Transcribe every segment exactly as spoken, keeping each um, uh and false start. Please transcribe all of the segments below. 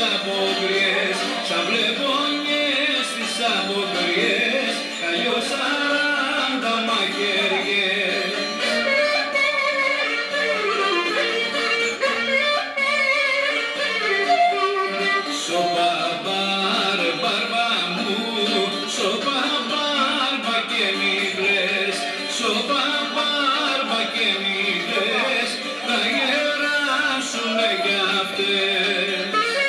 αποκριές, σαν βλεπονιές τις αποκριές, αλλιώς σαράντα μαχαιριές. Σοπα μπαρ, μπαρμπα μου, σοπα μπαρμπα και μη κλαις, σοπα μπαρμπα και μη κλαις, θα γεράσουνε κι αυτές.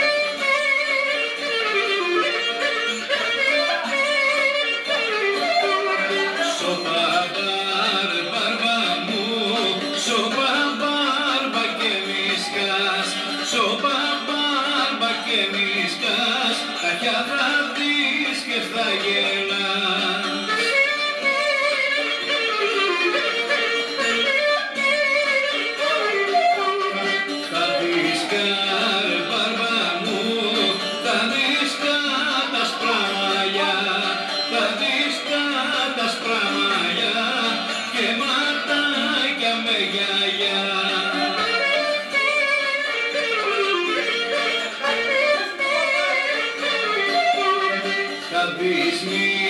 Σοπα μπαρ, μπαρμπα μου, σοπα μπαρμπα και μη σκάς, σοπα μπαρμπα και μη σκάς, τα χιά θα δεις και θα γελάς. Θα δεις καρ, μπαρμπα μου, θα δεις τα άσπρα μαλλιά, θα δεις τα άσπρα μαλλιά και ματάκια με γιαγιά. Θα δεις